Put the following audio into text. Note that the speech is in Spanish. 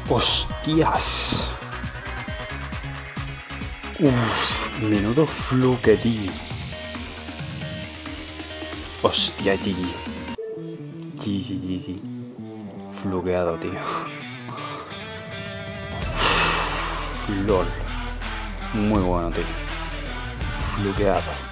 Hostias. Uff, menudo fluke, tío. Hostia, tío. GG. Fluqueado, tío. LOL. Muy bueno, tío. Fluqueado.